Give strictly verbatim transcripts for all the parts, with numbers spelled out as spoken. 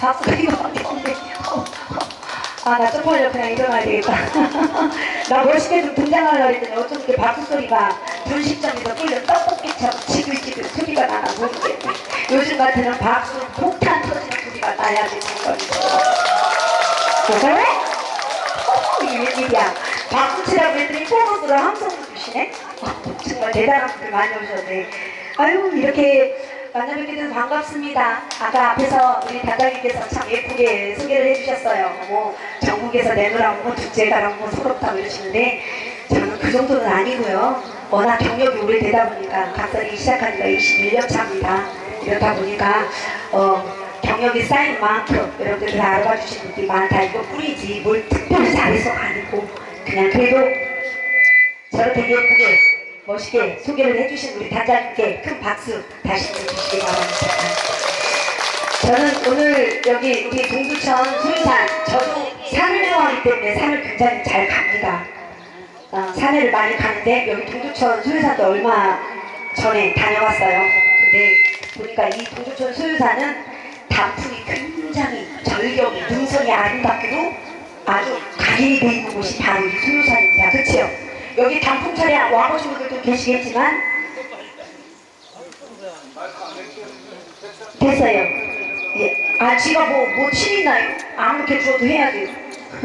박수가 이거밖에 없네. 아, 나 쪽팔려. 그냥 일어나야 되겠다. 나 멋있게 좀 등장하려고 했더니 어쩜 이렇게 박수 소리가 분식점에서 끓는 떡볶이처럼 지글지글 소리가 나나 모르겠네. 요즘 같으면 박수 폭탄 터지는 소리가 나야 되는 거니까. 그래? 어, 이게 웬일이야. 박수 치라고 했더니 보너스로 함성도 주시네? 어, 정말 대단한 분들 많이 오셨네. 아유, 이렇게 만나뵙게 돼서 반갑습니다. 아까 앞에서 우리 단장님께서 참 예쁘게 소개를 해주셨어요. 뭐 전국에서 내놓으라고 뭐 축제가라고 뭐 서럽다고 이러시는데 저는 그 정도는 아니고요. 워낙 경력이 오래되다 보니까 각설이 시작한 지가 이십일 년 차입니다. 이렇다 보니까 어, 경력이 쌓인 만큼 여러분들 다 알아봐 주신 분들이 많다. 이거 뿐이지 뭘 특별히 잘해서가 아니고 그냥 그래도 저렇게 예쁘게 멋있게 소개를 해주신 우리 단장님께 큰 박수 다시 한번 주시기 바랍니다. 저는 오늘 여기 우리 동두천 수리산, 저도 산을 좋아하기 때문에 산을 굉장히 잘 갑니다. 어, 산을 많이 가는데 여기 동두천 수리산도 얼마 전에 다녀왔어요. 근데 보니까 이 동두천 수리산은 단풍이 굉장히 절경이 능선이 아름답게도 아주 각인이 되어 있는 곳이 바로 이 수리산입니다. 그렇죠? 여기 단풍철에 와보신 분들도 계시겠지만 됐어요. 예. 아, 지가 뭐, 뭐 취있나요? 아무렇게 줘도 해야 돼요.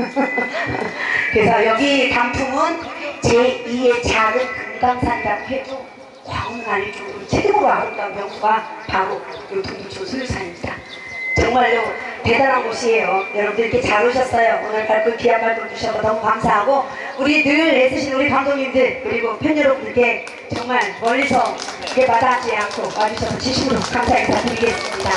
그래서 여기 단풍은 제이의 작은 금강산이라고 해도 과언은 아닐 정도로 최고로 아름다운 명소가 바로 이 동두천 수리산입니다. 정말로 대단한 곳이에요. 여러분들 이렇게 잘 오셨어요. 오늘 발굴 귀한 발굴 주셔서 너무 감사하고 우리 늘 애쓰신 우리 감독님들 그리고 팬 여러분들께 정말 멀리서 이렇게 마다하지 않고 와주셔서 진심으로 감사 인사드리겠습니다.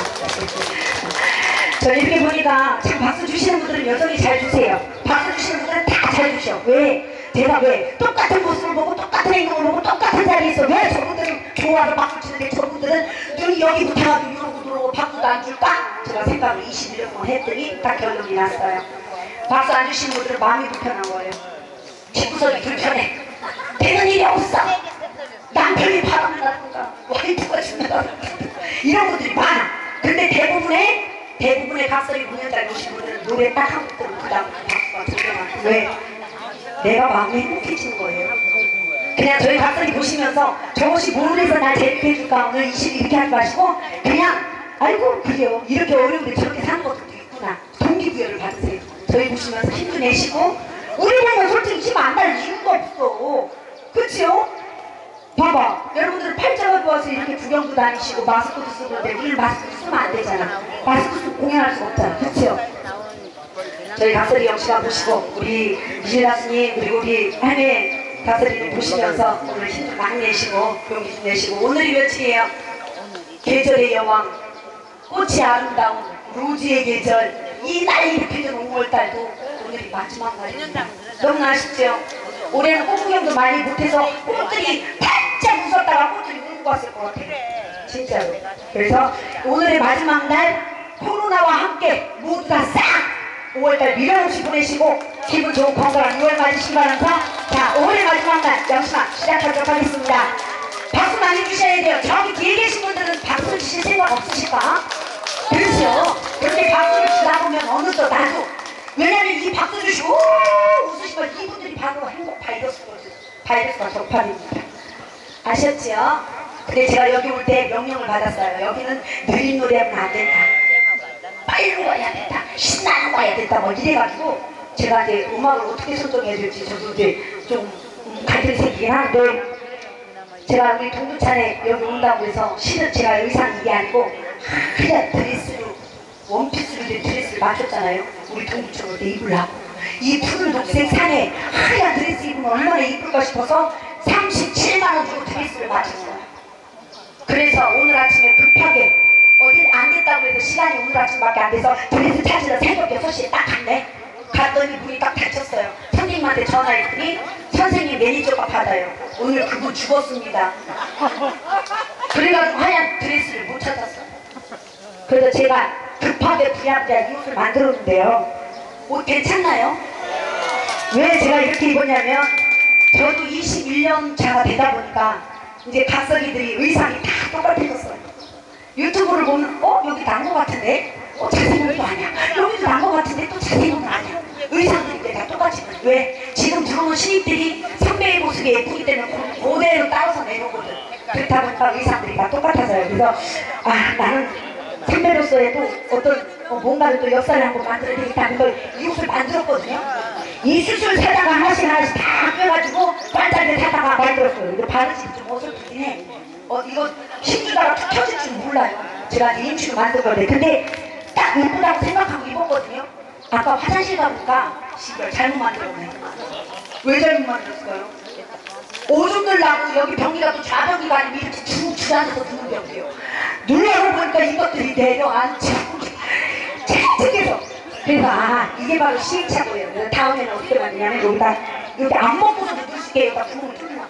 저 이렇게 보니까 지금 박수 주시는 분들은 여전히 잘 주세요. 박수 주시는 분들은 다 잘 주셔. 왜? 제가 왜? 똑같은 모습을 보고 똑같은 행동을 보고 똑같은 자리에 있어. 왜 저분들은 좋아서 박수 치는데 저분들은 눈이 여기부터 가도 이러고 들어오고 박수도 안 줄까? 제가 생각을 이십일 년 동안 했더니 딱 결론이 났어요. 박수 안 주시는 분들은 마음이 불편한 거예요. 집구석이 불편해. 되는 일이 없어. 남편이 바람을 나든가 와이프가 준다든가 이런 분들이 많아. 근데 대부분의 대부분의 각설이 공연장 오신 분들은 노래 딱 한 곡 들으면 그 다음 박수가 들려가요. 왜? 내가 마음이 행복해지는 거예요. 그냥 저희 각설이 보시면서 저것이 뭘 해서 날 재밌게 해줄까 오늘 이십 이렇게 하지 마시고 그냥 아이고 그래요. 이렇게 어려운데 저렇게 사는 것도 있구나. 동기부여를 받으세요. 저희 보시면서 힘도 내시고 우리 보면 솔직히 힘 안 날 이유가 없어. 그치요? 봐봐. 여러분들은 팔자가 좋아서 이렇게 구경도 다니시고 마스크도 쓰고 그런데 우리는 마스크 쓰면 안 되잖아. 마스크 쓰고 공연할 수 없잖아. 그치요? 저희 각설이 영시가 보시고 우리 미실 가수님 그리고 우리 할매 각설이님 보시면서 오늘 힘 좀 많이 내시고 용기 좀 내시고 오늘이 며칠이에요? 계절의 여왕 꽃이 아름다운 로즈의 계절 이 날이 이렇게 된 오월달도 오늘이 마지막 날입니다. 너무나 아쉽죠? 올해는 꽃 구경도 많이 못해서 꽃들이 바짝 웃었다가 꽃들이 울고 갔을 것 같아요. 진짜로. 그래서 오늘의 마지막 날 코로나와 함께 모두 다 싹 오월달 밀어없이 보내시고 기분 좋은 건강한 유월 맞으시기 바랍니다. 자, 오월의 마지막 날 영심아 시작하도록 하겠습니다. 박수 많이 주셔야 돼요. 저기 뒤에 계신 분들은 박수 주실 생각 없으실까? 그렇죠. 그런데 박수를 주다 보면 어느덧 나도 왜냐면 이 박수 주시고 웃으시면 이분들이 바로 행복 바이러스가 바이러스가 적발입니다. 아셨죠? 근데 제가 여기 올 때 명령을 받았어요. 여기는 느린 노래하면 안 된다. 빨리 와야 된다. 신나는 와야 된다. 뭐 이래가지고 제가 이제 음악을 어떻게 설정해야 될지 저도 이제 좀 갈등이 생기긴 하는데 제가 우리 동두천에 여기 온다고 해서 실은 제가 의상이 이게 아니고 하얀 드레스로 원피스로 된 드레스를 맞췄잖아요. 우리 동두천으로 입으려고 이 푸른 녹색 산에 하얀 드레스 입으면 얼마나 이쁠까 싶어서 삼십칠만 원 주고 드레스를 맞췄어요. 그래서 오늘 아침에 급하게 어디 안 됐다고 해서 시간이 오늘 아침밖에 안 돼서 드레스 찾으러 새벽 여섯 시에 딱 갔네. 갔더니 문이 딱 닫혔어요. 선생님한테 전화했더니 선생님 매니저가 받아요. 오늘 그분 죽었습니다. 그래가지고 하얀 드레스를 못 찾았어요. 그래서 제가 급하게 부랴부랴 이 옷을 만들었는데요. 옷 괜찮나요? 왜 제가 이렇게 입었냐면 저도 이십일 년 차가 되다 보니까 이제 각설이들이 의상이 다 똑같아졌어요. 유튜브를 보면 어? 여기 난 것 같은데? 어? 잘생긴 거 아니야? 그래서 아 나는 선배로서에도 어떤 어, 뭔가를 또 역사를 한번 만들어야 되겠다는 걸 이 옷을 만들었거든요. 이 수술 사다가 하나씩 하나씩 다 껴가지고 반짝이를 사다가 만들었어요. 근데 바느질이 좀 어설프긴 해. 어 이거 힘주다가 툭 켜질 줄 몰라요. 제가 임시로 만든 건데 근데 딱 예쁘다고 생각하고 입었거든요. 아까 화장실 가보니까 씨발 잘못 만들었네. 왜 잘못 만들었을까요? 오줌 늘라고 여기 변기가 또 좌변기가 아니고 이렇게 쭉 주앉아서 드는 변기예요. 눌러서 보니까 이것들이 내려앉지 찰떡해서 그래서 아 이게 바로 시행착오예요. 그래서 다음에는 어떻게 만드냐면 여기다 여기 안 먹고서도 넣을 수 있게 여기다 구멍을 뚫으면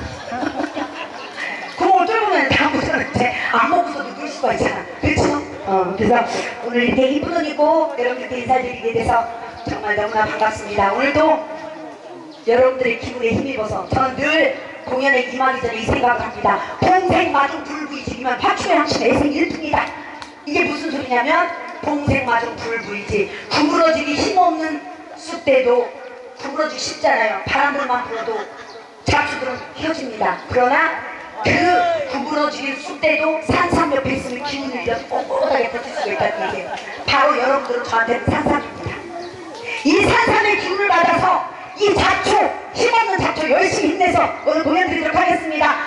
구멍을 뚫으면 다음부터는 이제 안 먹고서도 넣을 수가 있잖아. 그렇죠? 어, 그래서 오늘 이렇게 이쁜 옷 입고 여러분들께 인사드리게 돼서 정말 너무나 반갑습니다. 오늘도 여러분들의 기분에 힘입어서 저는 늘 공연에 임하기 전에 이 생각을 합니다. 동생마중 불부이지면 파충의 항신 애생 일품이다. 이게 무슨 소리냐면 동생마중 불부이지 구부러지기 힘없는 쑥대도 구부러지기 쉽잖아요. 바람들만 불어도 잡초들은 휘어집니다. 그러나 그 구부러지기 쑥대도 산삼 옆에 있으면 기운을 잃어서 꼿꼿하게 버틸 수가 있다는 얘기예요. 바로 여러분들은 저한테는 산삼입니다. 이 산삼의 기운을 받아서 이 잡초, 힘없는 잡초 열심히 힘내서 오늘 공연 드리도록 하겠습니다.